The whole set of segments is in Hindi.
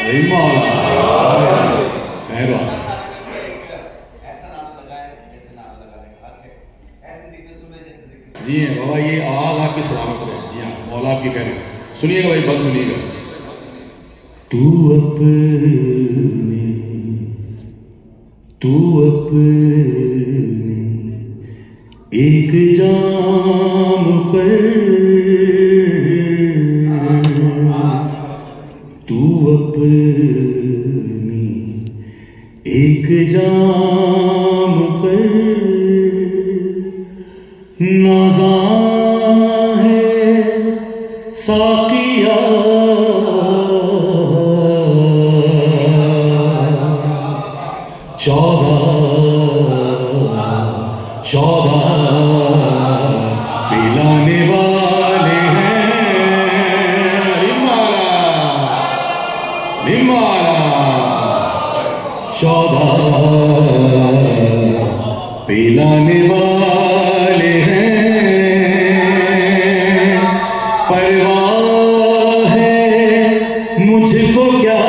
जी हैं बाबा, ये आवाज आपकी सलामत रहे। जी हाँ, मौला आपकी खैर। सुनिएगा भाई, बंद सुनिएगा। तू अपने एक जाम पर, तू अपने एक जाम पर नाज़ा है साकिया, चौदह पिलाने वाले हैं। निमाला 14 पिलाने वाले हैं। परवाह है मुझको क्या,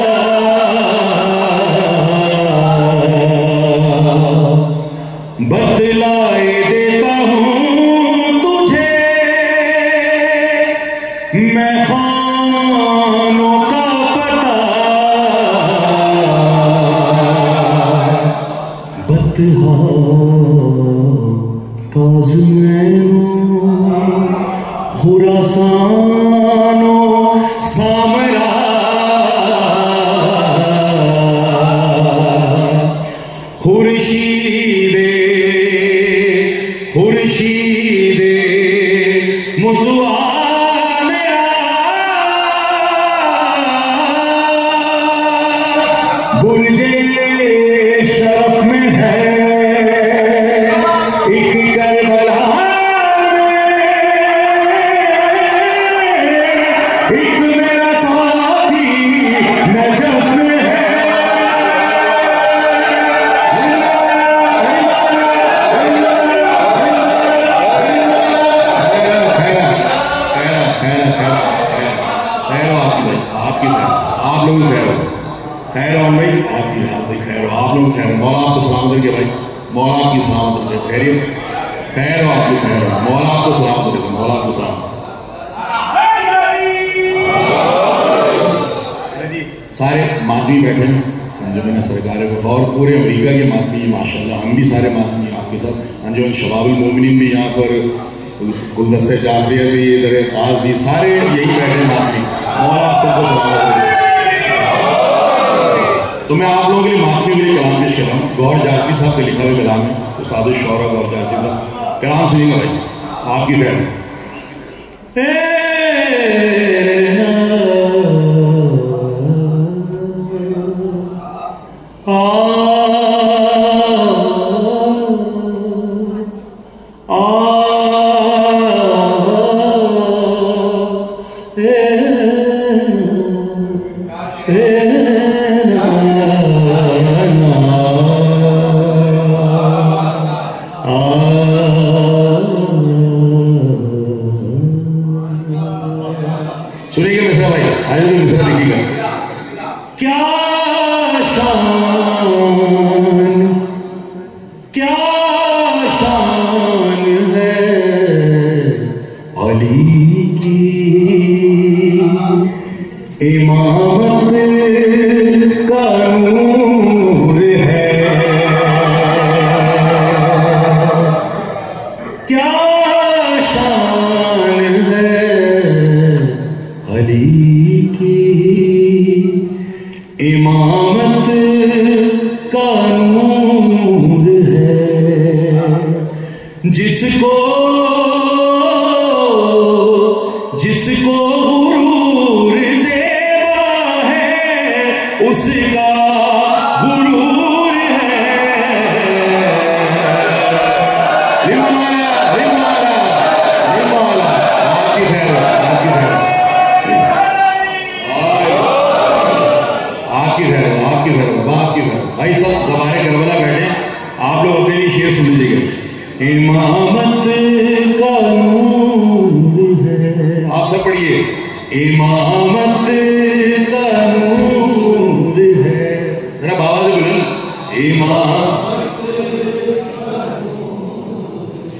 बतलाए देता हूँ तुझे मैं खानों का पता। बतहा काज़मैनो खुरासानो सामरा, खुर्शीदे मुतवा मेरा, बुर्जे शरफ में है एक करबला में, एक मेरा साथी नजफ में है। आप लोग खैर हो भाई, आपकी खैर हो, आप लोग खैर हो। मौला आपको सलामत रखे भाई, मौला आपकी सलामत रखे। खैरियत खैर हो, आपकी खैर हो, मौला आपको सलामत रखे, मौला आपको सलामत। सारे मातमी बैठे हैं अंजुमन सरकार वफा और पूरे अमेरिका के मातमी माशाल्लाह, हम भी सारे मातमी आपके साथ। अंजुमन शबाबुल मोमिनीन भी यहाँ पर, गुलदस्ते जाफरिया भी, इधर ताज भी, सारे यही बैठे मातमी। मौला आप सबको सलामत रखे। तो मैं आप लोगों के लिए मातमी के लिए कलाम पेश कर रहा हूँ। गौर जाफरी साहब का लिखा हुआ कलाम है, उस्ताद शौरा गौर जाफरी साहब। कलाम सुनिएगा भाई, आपकी खैर। सुनिएगा मिश्रा भाई, आइए मिश्रा देखिएगा। क्या शान है अली की, इमामत का नूर है। क्या शान है अली की, इमामत का नूर है। जिसको गुरूर ज़ेबा है, उसका गुरूर है। रिमाला आपकी खैर, आपकी खैर, आपकी खैर, आपकी खैर, आपकी खैर। भाई साहब सवारे करबला बैठे, आप लोग अपने लिए शेर सुन लीजिएगा। इमामत का नूर है, आप सब पढ़िए। इमामत का नूर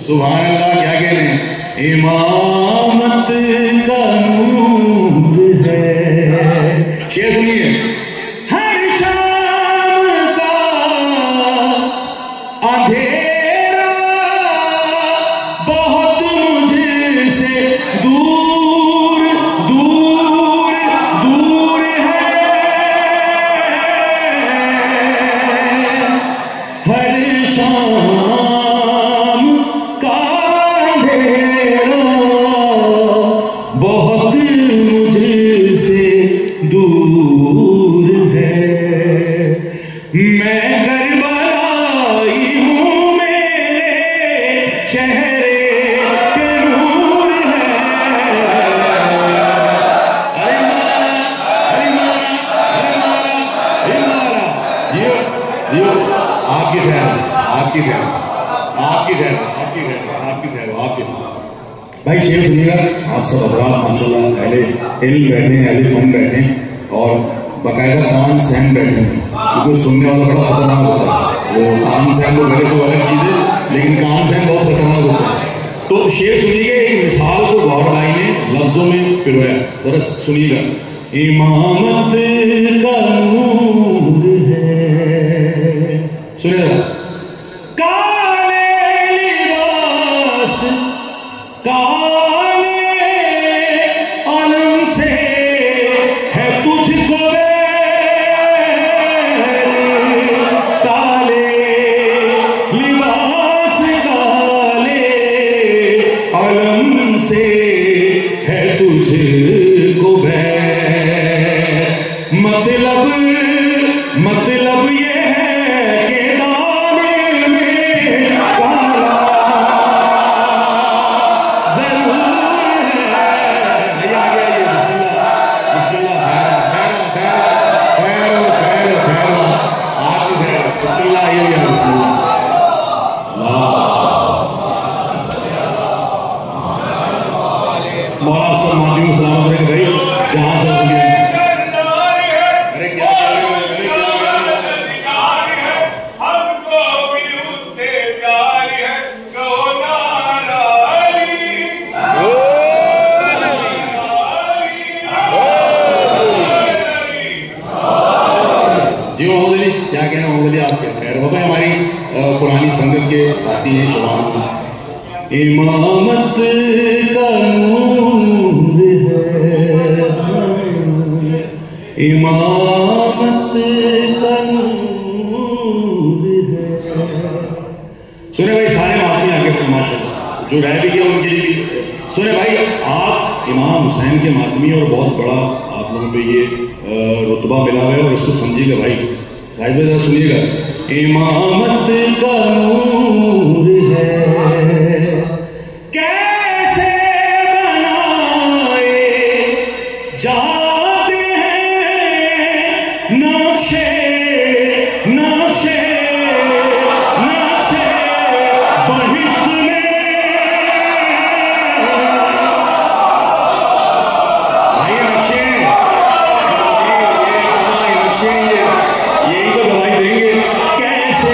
सुभान अल्लाह। क्या कह रहे हैं? इमामत का नूर है। शेर सुनिए। हर शाम का अंधेरा बहुत मुझसे दूर दूर दूर है। हर शाम का अंधेरा बहुत मुझसे दूर है। मैं करबलाई हूँ, मेरे चेहरे पे नूर है। अरे मारा, अरे मारा, अरे मारा, अरे मारा। यो आपकी खैर, आपकी खैर, आपकी खैर, आपकी खैर, आपकी खैर, आपकी। भाई शेर सुनिएगा। आप सब हजरात माशाल्लाह अहले इल्म बैठे हैं, अहले फन बैठे हैं और बाकायदा तान सहन बैठे हैं, क्योंकि सुनने वाला बड़ा खतरनाक होता है। वो तान सहन तो मेरे से अलग चीज़ है, लेकिन कान सहन बहुत खतरनाक होता है। तो शेर सुनिएगा। एक मिसाल को गौर भाई ने लफ्जों में पिरोया, जरा सुनिएगा। इमामत का नूर है, सुनिएगा। काले लिबास काले आलम से है तुझको काले लिबास काले आलम से है तुझको मतलब ये है कि दाने में काला जरूर है। ये आ गया, ये बिस्मिल्लाह बिस्मिल्लाह। खैर आपकी खैर। बिस्मिल्लाह, ये बिस्मिल्लाह। मौला सब माध्यम सलाम करें भाई, जहां से जी मोहम्मद अली। क्या कहना मोहम्मद अली आपके? खैर बाबा हमारी पुरानी संगत के साथी हैं शबाब। इमामत का नूर है, इमामत का नूर है। सुने भाई सारे माफी आगे माशाल्लाह, जो रह भी गया उनके लिए भी सुने भाई। आप इमाम हुसैन के मातमी और बहुत बड़ा आप लोगों पे ये रुतबा मिला है और इसको समझिएगा भाई। साहिब जरा सुनिएगा। इमामत का नूर है, कैसे बनाए जाते हैं नक्शे नक्शे नक्शे बहिश्त में। भाई नक्शे यही तो गवाही देंगे। कैसे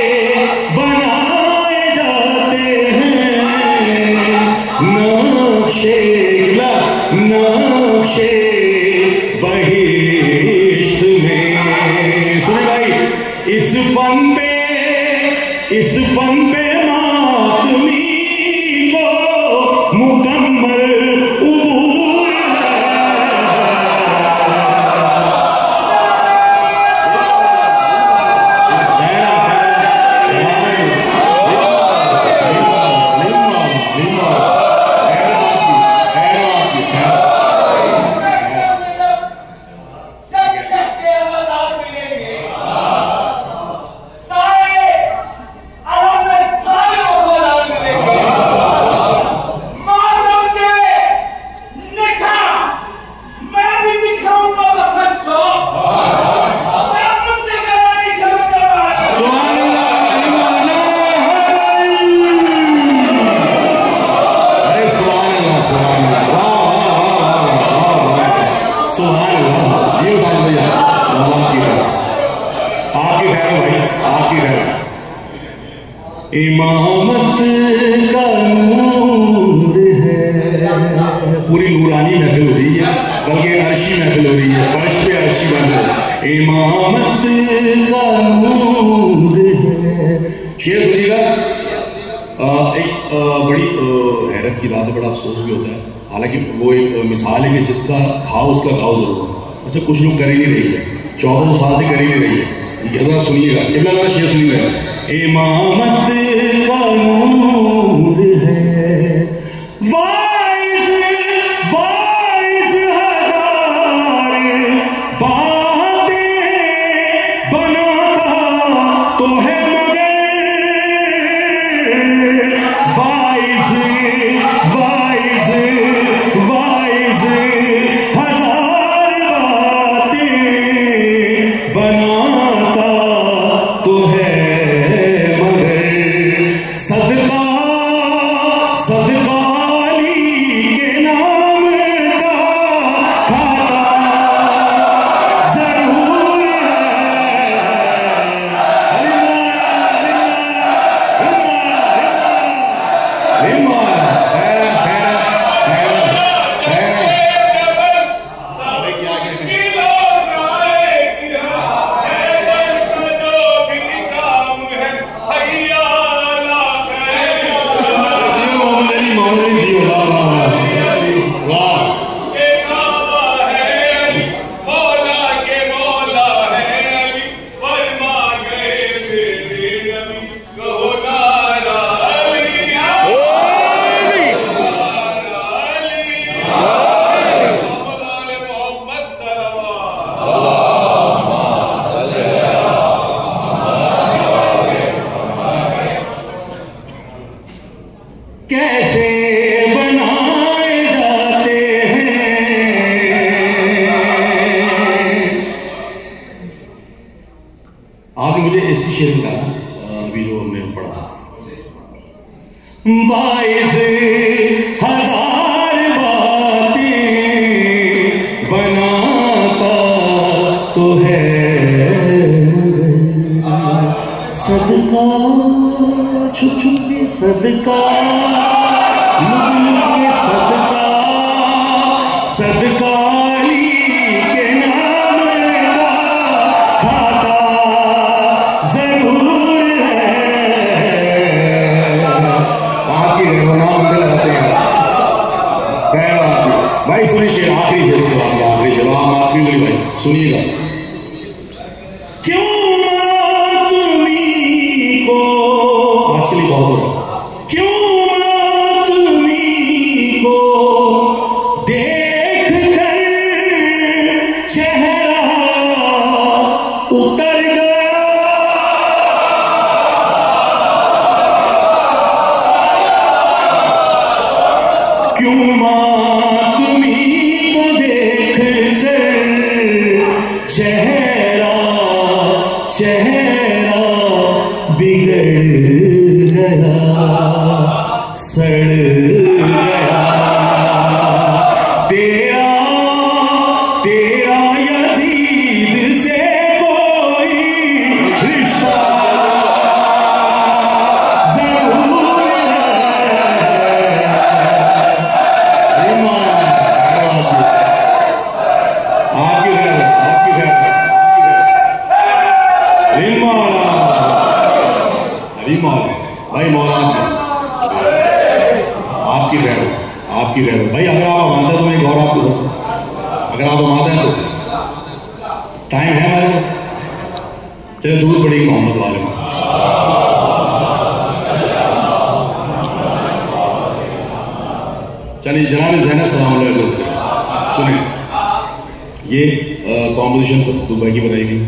बनाए जाते हैं नक्शे नक्शे बहिश्त में। सुने भाई, इस फन पे मातमी को मुकम्मल उबूर इमामत का नूर है। पूरी नूरानी महफिल हो रही है, बल्कि अर्शी महफिल हो रही है, फर्श पे अर्शी बन रही है। इमामत का नूर है। शेर सुनिएगा। एक बड़ी हैरत की बात है, बड़ा अफसोस भी होता है। हालांकि वो एक मिसाल है कि जिसका खाओ उसका गाओ जरूर। अच्छा, कुछ लोग कर ही नहीं रही है, 1400 साल से कर ही नहीं रही है। अगर सुनिएगा, कितना ज़्यादा शेर सुनिएगा। इमामत का नूर है, वाइस वाइस हजार बातें बनाता तो है मगर, वाइस वाइस वाइस हजार बातें बनाता तो है मगर, सदका सदका अली के नाम का खाता जरूर है। कैसे बनाए जाते हैं। आपने मुझे ऐसी शेर कहा अभी जो हमने पढ़ा, बाईस हजार बातें बनाता तो है सदका, छुप छुप के सदका, के सदका, सदका अली के नाम का खाता जरूर है। आपकी नाम अंदर लगाते हैं भाई। सुनिए शेर, आखिरी शेर से आखिरी शेर आप आखिरी बोली भाई सुनिएगा। क्यों तुम्हीं को आजकल बहुत हो रहा, क्यों तुम्हीं को देख कर चेहरा उतर गया, क्यों तुम्हीं को देख कर चेहरा चेहरा बिगड़ गया, सड़ गया। तेरा तेरा यजीद से कोई रिश्ता जरूर है। आपकी खैर, आपकी खैर, भाई मौला आपकी खैर, आपकी खैर भाई। अगर आप मानते हैं तो एक और आपको, अगर आप मानते हैं तो टाइम है हमारे पास, चलिए दूर पड़ेगी मोहम्मद वाले में। चलिए जनाब ज़ैनब सलाम अलैकुम सुनिए, ये कॉम्पोजिशन कस्तूरबा की बनाई गई।